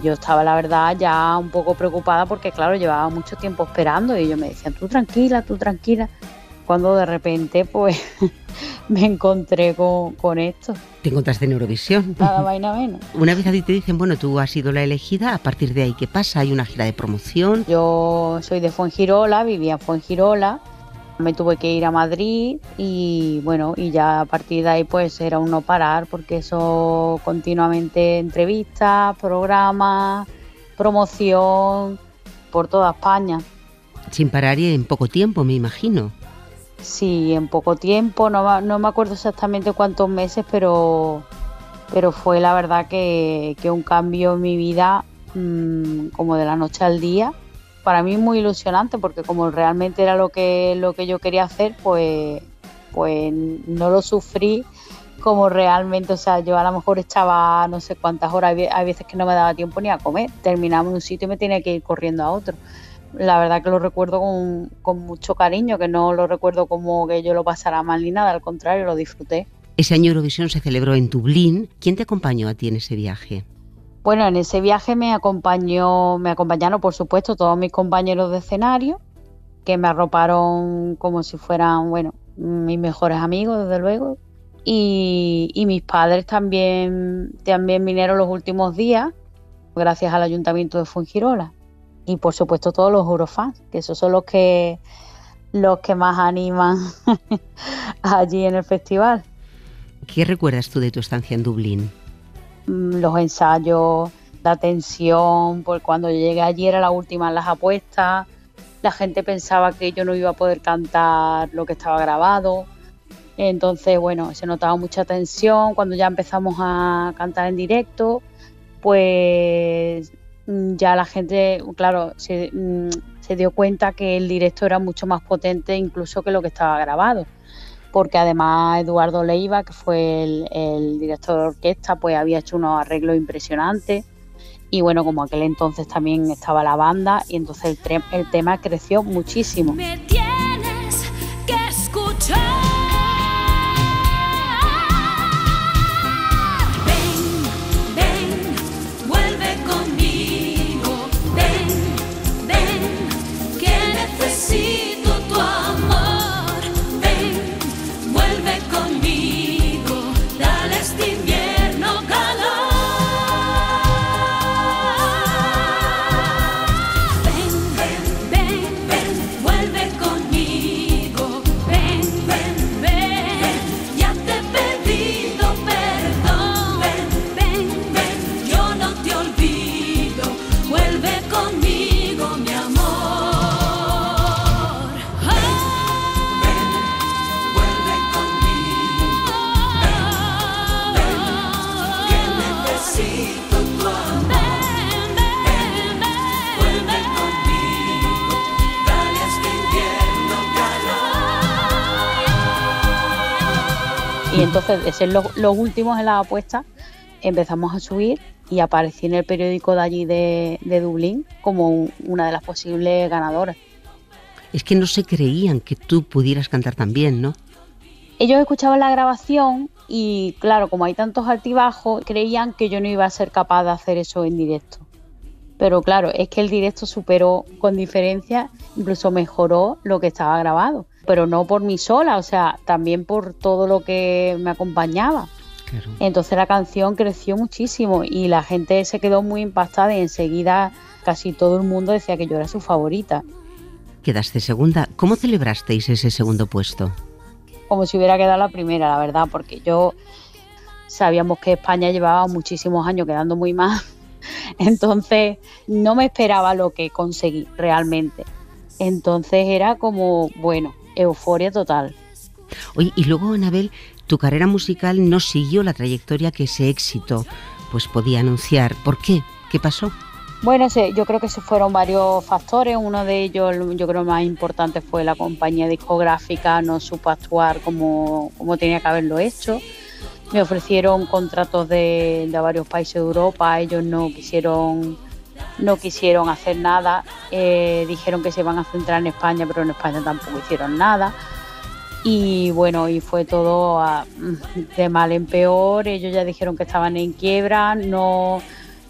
[SPEAKER 12] yo estaba, la verdad, ya un poco preocupada porque, claro, llevaba mucho tiempo esperando y ellos me decían, tú tranquila, tú tranquila. Cuando de repente, pues, me encontré con, con esto.
[SPEAKER 1] Te encontraste en Eurovisión.
[SPEAKER 12] Nada más y nada menos.
[SPEAKER 1] Una vez a ti te dicen, bueno, tú has sido la elegida, a partir de ahí, ¿qué pasa? ¿Hay una gira de promoción?
[SPEAKER 12] Yo soy de Fuengirola, vivía en Fuengirola, me tuve que ir a Madrid y, bueno, y ya a partir de ahí, pues, era un no parar, porque eso continuamente entrevistas, programas, promoción, por toda España.
[SPEAKER 1] Sin parar y en poco tiempo, me imagino.
[SPEAKER 12] Sí, en poco tiempo, no, no me acuerdo exactamente cuántos meses, pero, pero fue la verdad que, que un cambio en mi vida mmm, como de la noche al día. Para mí muy ilusionante porque como realmente era lo que, lo que yo quería hacer, pues, pues no lo sufrí como realmente, o sea, yo a lo mejor echaba no sé cuántas horas, hay veces que no me daba tiempo ni a comer, terminaba en un sitio y me tenía que ir corriendo a otro. La verdad que lo recuerdo con, con mucho cariño, que no lo recuerdo como que yo lo pasara mal ni nada, al contrario, lo disfruté.
[SPEAKER 1] Ese año Eurovisión se celebró en Dublín. ¿Quién te acompañó a ti en ese viaje?
[SPEAKER 12] Bueno, en ese viaje me acompañó, me acompañaron, por supuesto, todos mis compañeros de escenario, que me arroparon como si fueran, bueno, mis mejores amigos, desde luego. Y, y mis padres también, también vinieron los últimos días, gracias al Ayuntamiento de Fuengirola. Y por supuesto todos los Eurofans, que esos son los que los que más animan allí en el festival.
[SPEAKER 1] ¿Qué recuerdas tú de tu estancia en Dublín?
[SPEAKER 12] Los ensayos, la tensión, porque cuando yo llegué allí era la última en las apuestas, la gente pensaba que yo no iba a poder cantar lo que estaba grabado, entonces bueno, se notaba mucha tensión. Cuando ya empezamos a cantar en directo, pues ya la gente, claro, se, se dio cuenta que el directo era mucho más potente incluso que lo que estaba grabado, porque además Eduardo Leiva, que fue el, el director de orquesta, pues había hecho unos arreglos impresionantes y bueno, como aquel entonces también estaba la banda y entonces el, tre- el tema creció muchísimo.
[SPEAKER 6] Me tienes que escuchar. Necesito tu amor, ven, vuelve conmigo, dale a este invierno calor. Ven, ven, ven, ven, vuelve conmigo, ven, ven, ven, ya te he pedido perdón. Ven, ven, ven, yo no te olvido, vuelve conmigo, mi amor.
[SPEAKER 12] Y entonces, de ser los, los últimos en las apuestas, empezamos a subir y aparecí en el periódico de allí de, de Dublín como un, una de las posibles ganadoras.
[SPEAKER 1] Es que no se creían que tú pudieras cantar tan bien, ¿no?
[SPEAKER 12] Ellos escuchaban la grabación y, claro, como hay tantos altibajos, creían que yo no iba a ser capaz de hacer eso en directo. Pero claro, es que el directo superó con diferencia, incluso mejoró lo que estaba grabado. Pero no por mí sola, o sea, también por todo lo que me acompañaba. Claro. Entonces la canción creció muchísimo y la gente se quedó muy impactada y enseguida casi todo el mundo decía que yo era su favorita.
[SPEAKER 1] Quedaste segunda. ¿Cómo celebrasteis ese segundo puesto?
[SPEAKER 12] Como si hubiera quedado la primera, la verdad, porque yo sabíamos que España llevaba muchísimos años quedando muy mal. Entonces no me esperaba lo que conseguí realmente. Entonces era como, bueno, euforia total.
[SPEAKER 1] Oye, y luego, Anabel, tu carrera musical no siguió la trayectoria que ese éxito pues podía anunciar. ¿Por qué? ¿Qué pasó?
[SPEAKER 12] Bueno, sí, yo creo que se fueron varios factores. Uno de ellos, yo creo más importante, fue la compañía discográfica no supo actuar como, como tenía que haberlo hecho. Me ofrecieron contratos de, de varios países de Europa, ellos no quisieron, no quisieron hacer nada, eh, dijeron que se iban a centrar en España, pero en España tampoco hicieron nada. Y bueno, y fue todo a, de mal en peor. Ellos ya dijeron que estaban en quiebra, no,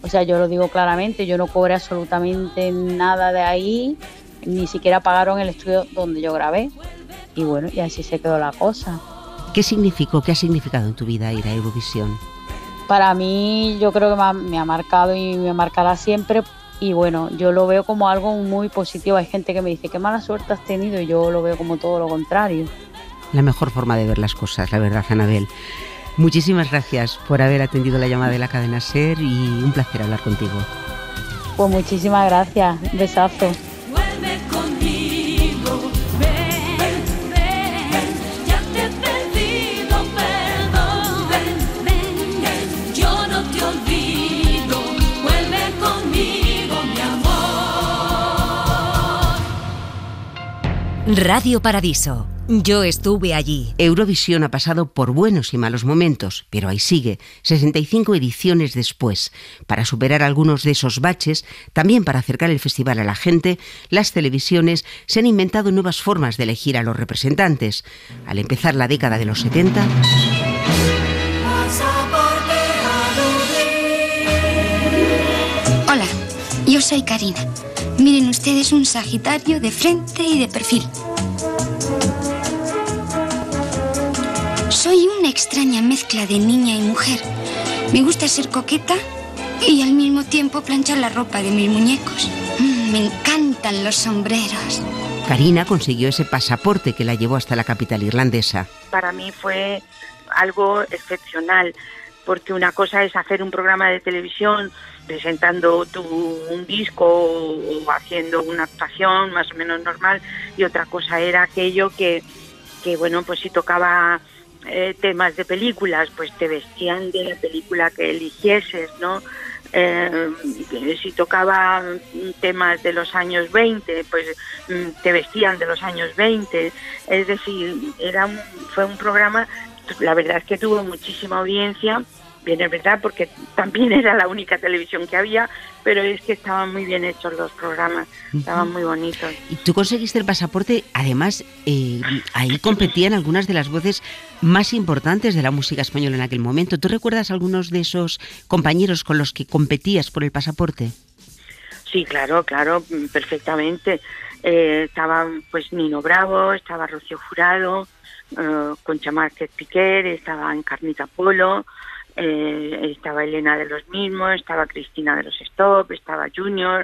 [SPEAKER 12] O sea, yo lo digo claramente, yo no cobré absolutamente nada de ahí, ni siquiera pagaron el estudio donde yo grabé. Y bueno, y así se quedó la cosa.
[SPEAKER 1] ¿Qué significó, qué ha significado en tu vida ir a Eurovisión?
[SPEAKER 12] Para mí, yo creo que me ha, me ha marcado y me marcará siempre. Y bueno, yo lo veo como algo muy positivo. Hay gente que me dice, qué mala suerte has tenido, y yo lo veo como todo lo contrario.
[SPEAKER 1] La mejor forma de ver las cosas, la verdad, Anabel. Muchísimas gracias por haber atendido la llamada de la cadena SER y un placer hablar contigo.
[SPEAKER 12] Pues muchísimas gracias. Un besazo.
[SPEAKER 24] Vuelve conmigo, ven, ven, ya te he pedido perdón, ven, ven, yo no te olvido, vuelve conmigo, mi amor.
[SPEAKER 25] Radio Paradiso. Yo estuve allí.
[SPEAKER 1] Eurovisión ha pasado por buenos y malos momentos, pero ahí sigue, sesenta y cinco ediciones después. Para superar algunos de esos baches, también para acercar el festival a la gente, las televisiones se han inventado nuevas formas de elegir a los representantes. Al empezar la década de los setenta...
[SPEAKER 13] Hola, yo soy Karina. Miren ustedes un Sagitario de frente y de perfil. Soy una extraña mezcla de niña y mujer. Me gusta ser coqueta y al mismo tiempo planchar la ropa de mis muñecos. Mm, me encantan los sombreros.
[SPEAKER 1] Karina consiguió ese pasaporte que la llevó hasta la capital irlandesa.
[SPEAKER 14] Para mí fue algo excepcional, porque una cosa es hacer un programa de televisión presentando tu, un disco o haciendo una actuación más o menos normal, y otra cosa era aquello que, que bueno, pues si tocaba eh, temas de películas, pues te vestían de la película que eligieses, ¿no? Eh, si tocaba temas de los años veinte, pues te vestían de los años veinte. Es decir, era un, fue un programa, la verdad es que tuvo muchísima audiencia. Bien, es verdad, porque también era la única televisión que había, pero es que estaban muy bien hechos los programas, estaban muy bonitos.
[SPEAKER 1] Y tú conseguiste el pasaporte, además, eh, ahí competían algunas de las voces más importantes de la música española en aquel momento. ¿Tú recuerdas algunos de esos compañeros con los que competías por el pasaporte?
[SPEAKER 14] Sí, claro, claro, perfectamente. Eh, estaba pues Nino Bravo, estaba Rocío Jurado, eh, Concha Márquez Piquer, estaba Encarnita Polo, Eh, estaba Elena de los Mismos, estaba Cristina de los Stop, estaba Junior,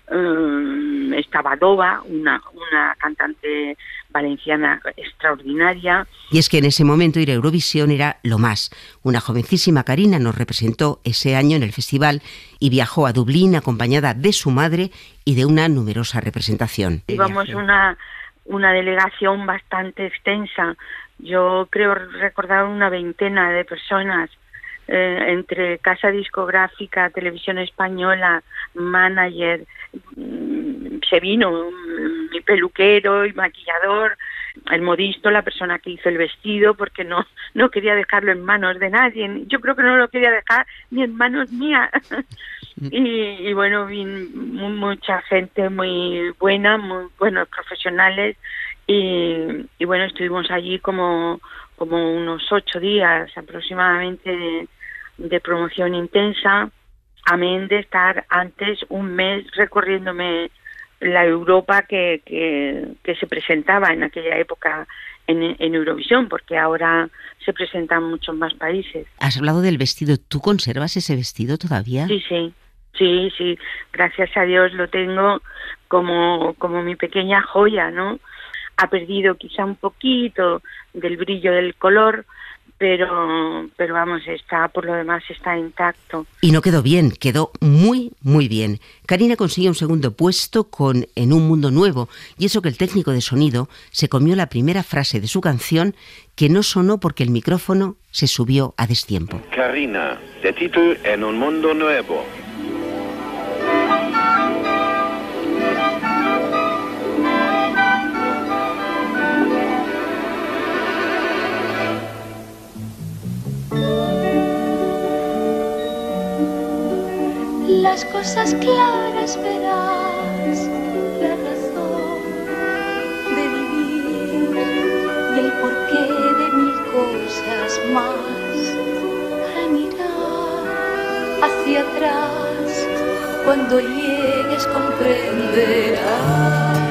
[SPEAKER 14] um, estaba Dova, una, una cantante valenciana extraordinaria.
[SPEAKER 1] Y es que en ese momento ir a Eurovisión era lo más. Una jovencísima Karina nos representó ese año en el festival y viajó a Dublín acompañada de su madre y de una numerosa representación.
[SPEAKER 14] Íbamos una, una delegación bastante extensa. Yo creo recordar una veintena de personas. Eh, entre casa discográfica, televisión española, manager, mmm, se vino mmm, mi peluquero y maquillador, el modisto, la persona que hizo el vestido, porque no no quería dejarlo en manos de nadie. Yo creo que no lo quería dejar ni en manos mías. y, y bueno, vi mucha gente muy buena, muy buenos profesionales, y, y bueno, estuvimos allí como como unos ocho días aproximadamente de, de promoción intensa, amén de estar antes un mes recorriéndome la Europa que, que, que se presentaba en aquella época en, en Eurovisión, porque ahora se presentan muchos más países.
[SPEAKER 1] Has hablado del vestido, ¿tú conservas ese vestido todavía?
[SPEAKER 14] Sí, sí, sí, sí, gracias a Dios lo tengo como, como mi pequeña joya, ¿no? Ha perdido quizá un poquito del brillo del color, pero pero vamos, está, por lo demás está intacto.
[SPEAKER 1] Y no quedó bien, quedó muy, muy bien. Karina consiguió un segundo puesto con En un mundo nuevo, y eso que el técnico de sonido se comió la primera frase de su canción, que no sonó porque el micrófono se subió a destiempo.
[SPEAKER 15] Karina, de título En un mundo nuevo.
[SPEAKER 6] Las cosas claras verás, la razón de vivir y el porqué de mil cosas más. Al mirar hacia atrás cuando llegues comprenderás.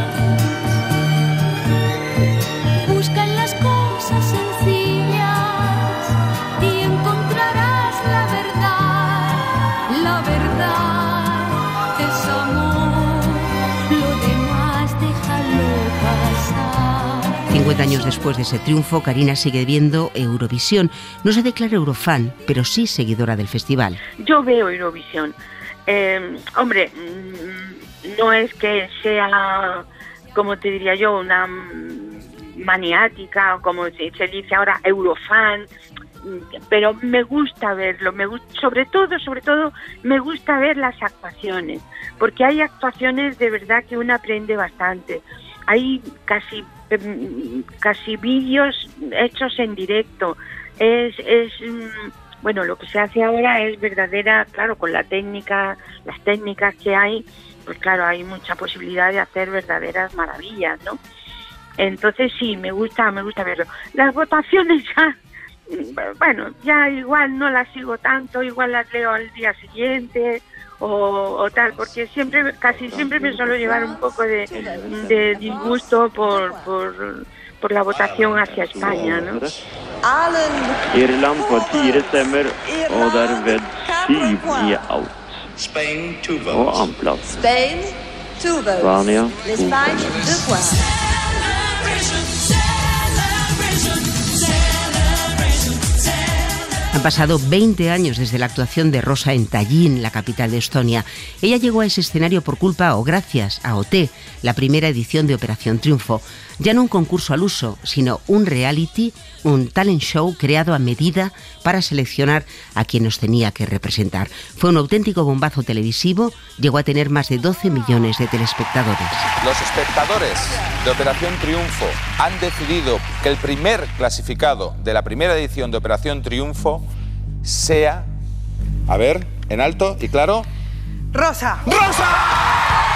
[SPEAKER 6] Busca en las cosas sencillas y encontrarás la verdad. La verdad es amor, lo demás déjalo pasar.
[SPEAKER 1] cincuenta años después de ese triunfo, Karina sigue viendo Eurovisión. No se declara eurofan, pero sí seguidora del festival.
[SPEAKER 14] Yo veo Eurovisión. Eh, hombre, no es que sea, como te diría yo, una maniática o como se, se dice ahora, eurofan, pero me gusta verlo, me gusta, sobre todo, sobre todo, me gusta ver las actuaciones, porque hay actuaciones de verdad que uno aprende bastante. Hay casi casi vídeos hechos en directo. Es es bueno, lo que se hace ahora es verdadera, claro, con la técnica, las técnicas que hay, pues claro, hay mucha posibilidad de hacer verdaderas maravillas, ¿no? Entonces sí, me gusta, me gusta verlo. Las votaciones ya, bueno, ya igual no las sigo tanto, igual las leo al día siguiente o, o tal, porque siempre, casi siempre me suelo llevar un poco de, de disgusto por, por, por la votación hacia España, ¿no?
[SPEAKER 16] Irland får fire stemmer, og derved syv i alt. Og annenplass. Spania to.
[SPEAKER 1] Han pasado veinte años desde la actuación de Rosa en Tallinn, la capital de Estonia. Ella llegó a ese escenario por culpa o gracias a O T, la primera edición de Operación Triunfo. Ya no un concurso al uso, sino un reality, un talent show creado a medida para seleccionar a quien nos tenía que representar. Fue un auténtico bombazo televisivo, llegó a tener más de doce millones de telespectadores.
[SPEAKER 17] Los espectadores de Operación Triunfo han decidido que el primer clasificado de la primera edición de Operación Triunfo sea, a ver, en alto y claro,
[SPEAKER 18] Rosa.
[SPEAKER 17] ¡Rosa!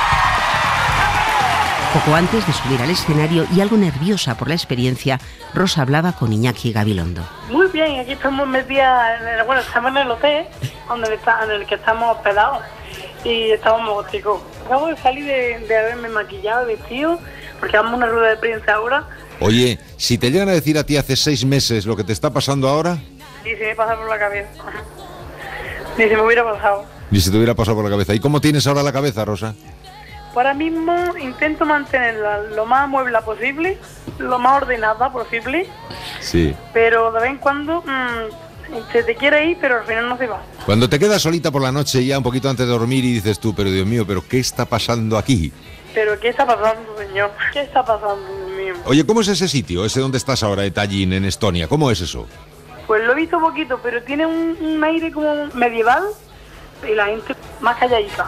[SPEAKER 1] Poco antes de subir al escenario y algo nerviosa por la experiencia, Rosa hablaba con Iñaki Gabilondo.
[SPEAKER 18] Muy bien, aquí estamos metidas, en el, bueno, estamos en el hotel donde está, en el que estamos hospedados y estamos mogóticos. Acabo de salir de, de haberme maquillado, vestido, porque vamos a una rueda de prensa ahora.
[SPEAKER 19] Oye, si te llegan a decir a ti hace seis meses lo que te está pasando ahora...
[SPEAKER 18] Ni se me pasa por la cabeza. Ni se me hubiera pasado.
[SPEAKER 19] Ni se te hubiera pasado por la cabeza. ¿Y cómo tienes ahora la cabeza, Rosa?
[SPEAKER 18] Ahora mismo intento mantenerla lo más amuebla posible, lo más ordenada posible.
[SPEAKER 19] Sí.
[SPEAKER 18] Pero de vez en cuando mmm, se te quiere ir, pero al final no se va.
[SPEAKER 19] Cuando te quedas solita por la noche ya un poquito antes de dormir y dices tú, pero Dios mío, ¿pero qué está pasando aquí?
[SPEAKER 18] ¿Pero qué está pasando, señor? ¿Qué está pasando, Dios mío?
[SPEAKER 19] Oye, ¿cómo es ese sitio, ese donde estás ahora, de Tallinn, en Estonia? ¿Cómo es eso?
[SPEAKER 18] Pues lo he visto poquito, pero tiene un, un aire como medieval y la gente más calladita.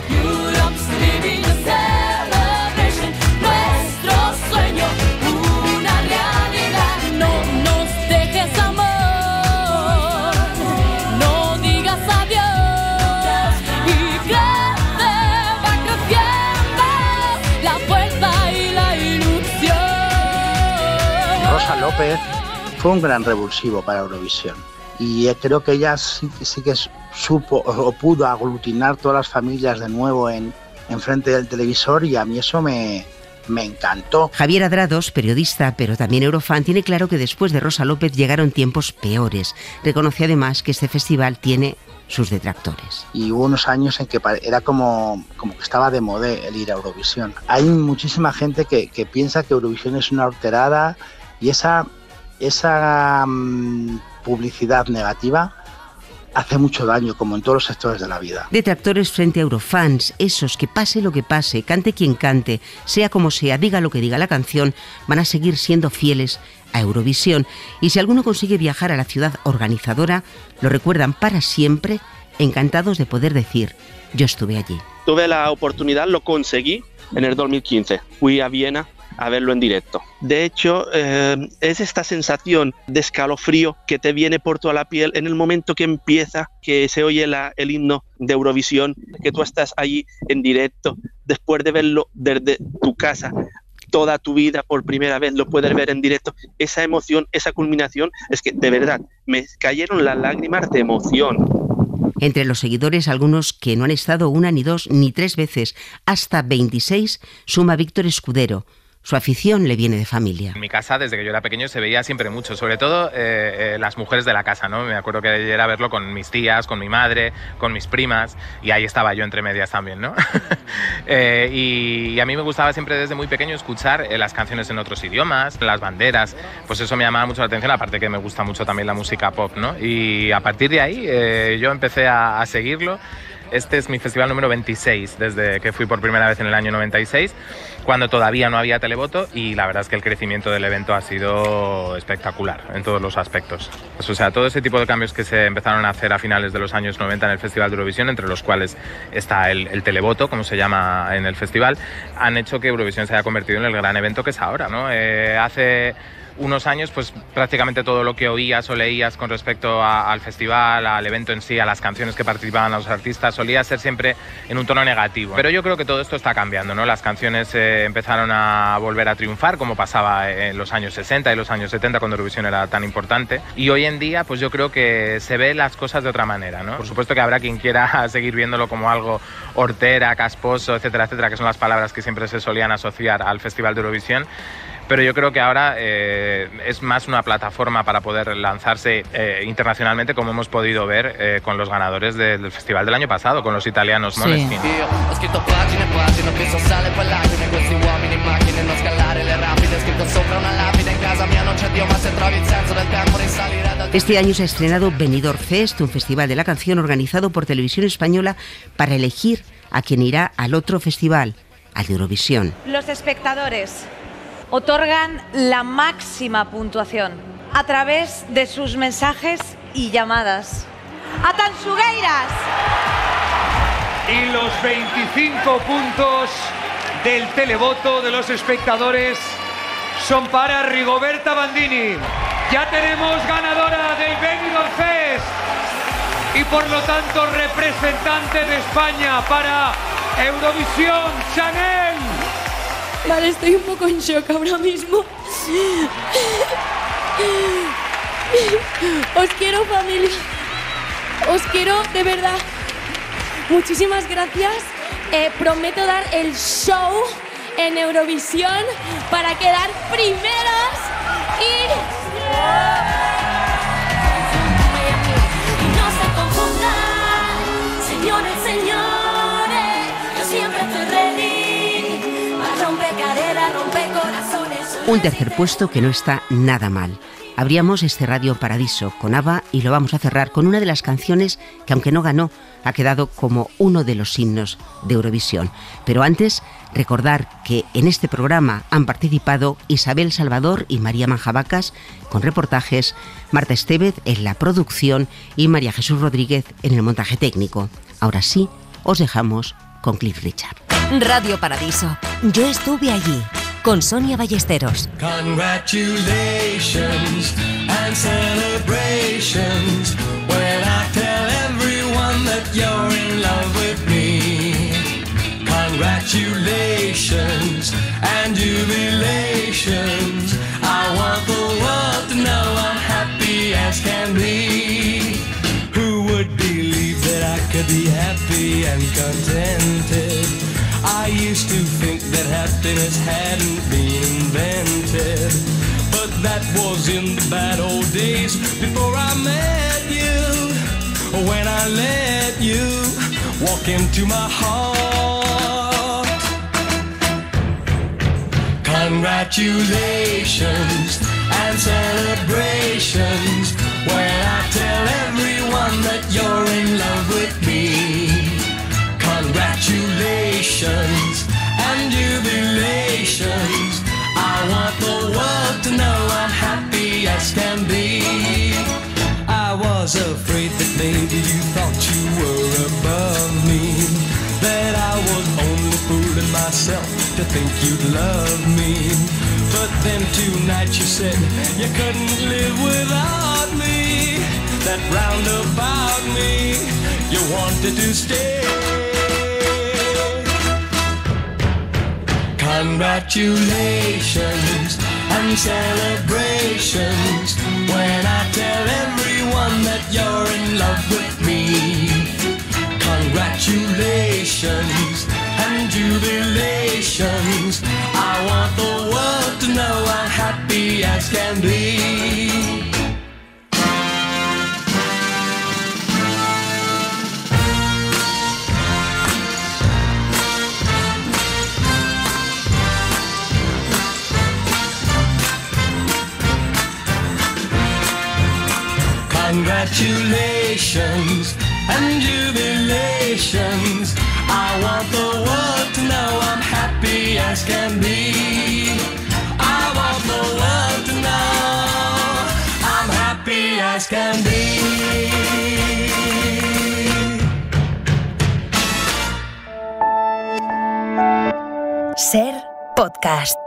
[SPEAKER 24] Nuestro sueño, una realidad. No nos dejes, amor, no digas adiós. Y crece, va creciendo la fuerza y la ilusión.
[SPEAKER 7] Rosa López fue un gran revulsivo para Eurovisión. Y creo que ella sí, sí que supo o pudo aglutinar todas las familias de nuevo en, en frente del televisor, y a mí eso me, me encantó.
[SPEAKER 1] Javier Adrados, periodista pero también eurofan, tiene claro que después de Rosa López llegaron tiempos peores. Reconoce además que este festival tiene sus detractores.
[SPEAKER 7] Y hubo unos años en que era como, como que estaba de moda el ir a Eurovisión. Hay muchísima gente que, que piensa que Eurovisión es una horterada, y esa, esa um, publicidad negativa hace mucho daño, como en todos los sectores de la vida.
[SPEAKER 1] Detractores frente a eurofans, esos que pase lo que pase, cante quien cante, sea como sea, diga lo que diga la canción, van a seguir siendo fieles a Eurovisión. Y si alguno consigue viajar a la ciudad organizadora, lo recuerdan para siempre, encantados de poder decir, yo estuve allí.
[SPEAKER 11] Tuve la oportunidad, lo conseguí en el dos mil quince. Fui a Viena a verlo en directo. De hecho, eh, es esta sensación de escalofrío que te viene por toda la piel en el momento que empieza, que se oye la, el himno de Eurovisión, que tú estás allí en directo, después de verlo desde tu casa toda tu vida, por primera vez lo puedes ver en directo. Esa emoción, esa culminación, es que de verdad me cayeron las lágrimas de emoción.
[SPEAKER 1] Entre los seguidores, algunos que no han estado una ni dos ni tres veces, hasta veintiséis, suma Víctor Escudero. Su afición le viene de familia.
[SPEAKER 2] En mi casa, desde que yo era pequeño, se veía siempre mucho, sobre todo eh, eh, las mujeres de la casa, ¿no? Me acuerdo que era verlo con mis tías, con mi madre, con mis primas, y ahí estaba yo entre medias también, ¿no? eh, y, y a mí me gustaba siempre desde muy pequeño escuchar eh, las canciones en otros idiomas, las banderas, pues eso me llamaba mucho la atención, aparte que me gusta mucho también la música pop, ¿no? Y a partir de ahí eh, yo empecé a, a seguirlo. Este es mi festival número veintiséis, desde que fui por primera vez en el año noventa y seis, cuando todavía no había televoto, y la verdad es que el crecimiento del evento ha sido espectacular en todos los aspectos. Pues, o sea, todo ese tipo de cambios que se empezaron a hacer a finales de los años noventa en el Festival de Eurovisión, entre los cuales está el, el televoto, como se llama en el festival, han hecho que Eurovisión se haya convertido en el gran evento que es ahora, ¿no? Eh, hace unos años, pues prácticamente todo lo que oías o leías con respecto a, al festival, al evento en sí, a las canciones que participaban los artistas, solía ser siempre en un tono negativo. Pero yo creo que todo esto está cambiando, ¿no? Las canciones eh, empezaron a volver a triunfar, como pasaba en los años sesenta y los años setenta, cuando Eurovisión era tan importante. Y hoy en día, pues yo creo que se ve las cosas de otra manera, ¿no? Por supuesto que habrá quien quiera seguir viéndolo como algo hortera, casposo, etcétera, etcétera, que son las palabras que siempre se solían asociar al Festival de Eurovisión. Pero yo creo que ahora eh, es más una plataforma para poder lanzarse eh, internacionalmente, como hemos podido ver eh, con los ganadores de, del festival del año pasado, con los italianos Måneskin. Sí.
[SPEAKER 1] Este año se ha estrenado Benidorm Fest, un festival de la canción organizado por Televisión Española para elegir a quien irá al otro festival, al de Eurovisión.
[SPEAKER 4] Los espectadores otorgan la máxima puntuación a través de sus mensajes y llamadas. ¡Atansugueiras!
[SPEAKER 5] Y los veinticinco puntos del televoto de los espectadores son para Rigoberta Bandini. Ya tenemos ganadora del Benidorm Fest y por lo tanto representante de España para Eurovisión, Chanel.
[SPEAKER 20] Vale, estoy un poco en shock ahora mismo. Os quiero, familia. Os quiero, de verdad. Muchísimas gracias. Eh, prometo dar el show en Eurovisión para quedar primeras y...
[SPEAKER 6] No se confundan, señores, señores, yo siempre estoy ready para romper caderas, romper corazones.
[SPEAKER 1] Un tercer puesto que no está nada mal. Abríamos este Radio Paradiso con ABBA y lo vamos a cerrar con una de las canciones que, aunque no ganó, ha quedado como uno de los himnos de Eurovisión. Pero antes, recordar que en este programa han participado Isabel Salvador y María Manjabacas con reportajes, Marta Estevez en la producción y María Jesús Rodríguez en el montaje técnico. Ahora sí, os dejamos con Cliff Richard.
[SPEAKER 25] Radio Paradiso. Yo estuve allí. Con Sonia Ballesteros.
[SPEAKER 27] Congratulations and celebrations when I tell everyone that you're in love with me. Congratulations and jubilations. I want the world to know I'm happy as can be. Who would believe that I could be happy and contented? I used to think that happiness hadn't been invented, but that was in the bad old days before I met you. When I let you walk into my heart. Congratulations and celebrations when I tell everyone that you're in love with me. Congratulations and jubilations. I want the world to know I'm happy as can be. I was afraid that maybe you thought you were above me, that I was only fooling myself to think you'd love me. But then tonight you said you couldn't live without me, that roundabout me you wanted to stay. Congratulations and celebrations when I tell everyone that you're in love with me. Congratulations and jubilations. I want the world to know I'm happy as can be. Congratulations and jubilations. I want the world to know I'm happy as can be. I want the world to know I'm happy as can be.
[SPEAKER 25] Ser Podcast.